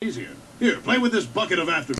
Easier. Here, play with this bucket of after.